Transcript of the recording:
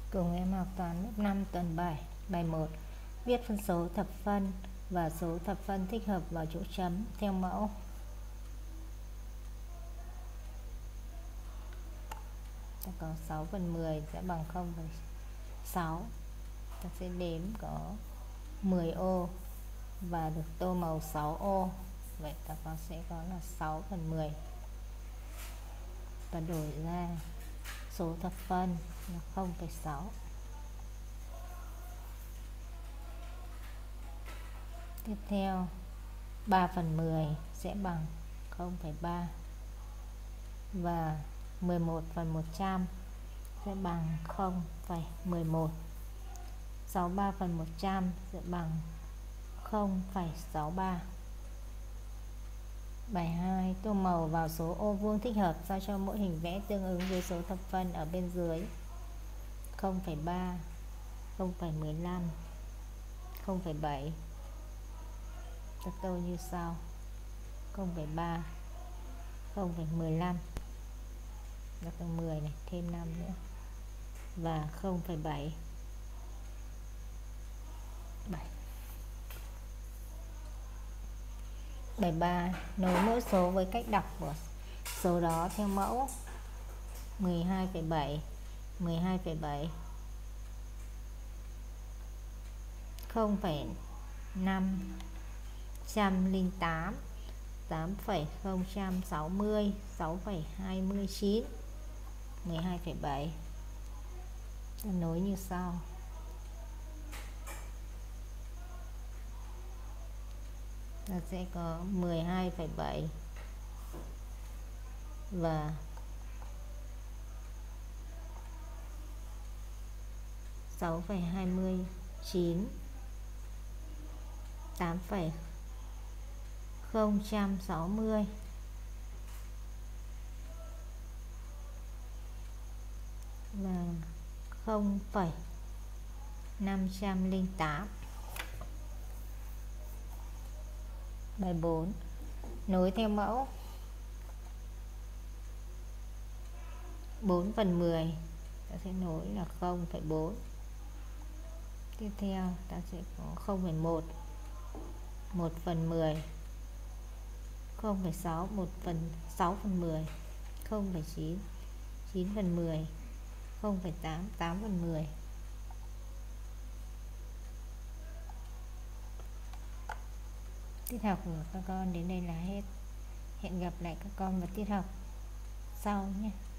Cùng em học toán lớp 5 tuần 7. Bài 1. Viết phân số thập phân và số thập phân thích hợp vào chỗ chấm theo mẫu. Ta có 6/10 sẽ bằng 0,6. Ta sẽ đếm có 10 ô và được tô màu 6 ô. Vậy ta sẽ có là 6/10. Và đổi ra số thập phân là 0,6. Tiếp theo 3/10 sẽ bằng 0,3 và 11/100 sẽ bằng 0,11. 63/100 sẽ bằng 0,63. Bài 2. Tô màu vào số ô vuông thích hợp sao cho mỗi hình vẽ tương ứng với số thập phân ở bên dưới. 0,3, 0,15, 0,7. Ta tô như sau: 0,3, 0,15, là tầng 10 này, thêm 5 nữa, và 0,7. 73. Nối mỗi số với cách đọc của số đó theo mẫu. 12,7, 12,7, 0,508, 8,060, 6,29, 12,7. Nối như sau: ta sẽ có 12,7 và 6,29, 8,060 và 0,508. Bài 4. Nối theo mẫu. 4/10 ta sẽ nối là 0,4. Tiếp theo ta sẽ có 0,1, 1/10, 0,6, 6/10, 0,9, 9/10, 0,8, 8/10. Tiết học của các con đến đây là hết. Hẹn gặp lại các con vào tiết học sau nhé.